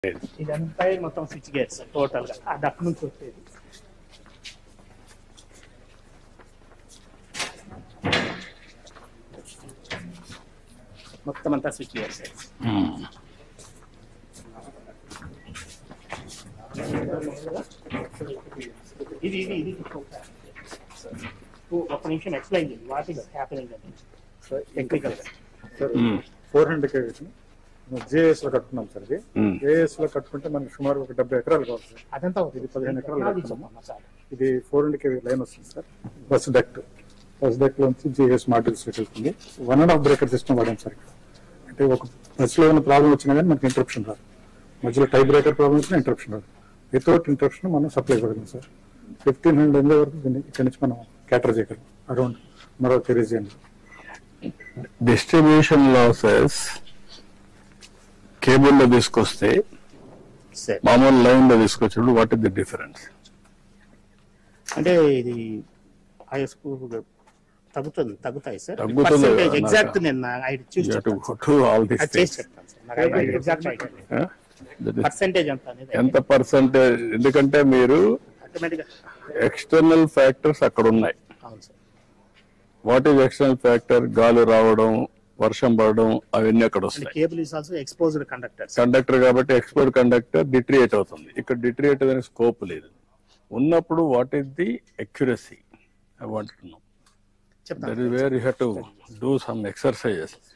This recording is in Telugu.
ఇదంతా మొత్తం స్విచ్ గేర్స్ టోటల్ గా ఆ డక్ నుంచి వచ్చేది. మొత్తం అంతా స్విచ్ గేర్స్. ఇది ఇది ఇది ఒక నిమిషం ఎక్స్ప్లెయిన్ చేయండి వాట్ ఈస్ హ్యాపెనింగ్ అని టెక్నికల్ గా. 400 kV జేఎస్ లో కట్టుకున్నాం సార్. ఇది జేఎస్ లో కట్టుకుంటే మనకి సుమారు ఒక 70 ఎకరాలు కావాలి సార్. అదంతా ఇది 15 ఎకరాలు కట్టుకున్నాము. ఇది 400 kV లైన్ వస్తుంది సార్. బస్ డక్ట్ లోంచి జేఎస్ మాడ్యూల్స్ వెళ్తుంది. 1.5 బ్రేకర్ సిస్టమ్ వాడాం సార్. అంటే ఒక బస్ లో ఏమైనా ప్రాబ్లం వచ్చినా కానీ మనకి ఇంటరప్షన్ రాదు. మధ్యలో టై బ్రేకర్ ప్రాబ్లం వచ్చినా ఇంటరప్షన్ రాదు. వితౌట్ ఇంటరప్షన్ మనం సప్లై ఇవ్వగలం సార్. 1500 MVA వరకు ఇక్కడ నుంచి మనం క్యాటర్ చేయగలం అరౌండ్ మరొక రీజియన్. డిస్ట్రిబ్యూషన్ లాసెస్ కేబుల్ లో తీసుకొస్తే మామూలు లైన్ లో తీసుకొచ్చినప్పుడు వాట్ ఇస్ ది డిఫరెన్స్? అంటే ఇది తగ్గుతాయి సార్. ఎగ్జాక్ట్ నేను పర్సెంటేజ్ ఎంత పర్సెంటేజ్? ఎందుకంటే మీరు ఎక్స్టర్నల్ ఫ్యాక్టర్స్ అక్కడ ఉన్నాయి. What is external factor? గాలి రావడం, వర్షం పడడం, అవన్నీ అక్కడ వస్తాయి. కండక్టర్ కాబట్టి ఎక్స్పోజ్డ్ కండక్టర్ డిట్రియేట్ అవుతుంది. ఇక్కడ డిట్రియేట్ అనే స్కోప్ లేదు. ఉన్నప్పుడు what is the accuracy? I want to know. That is where you have to do some exercises.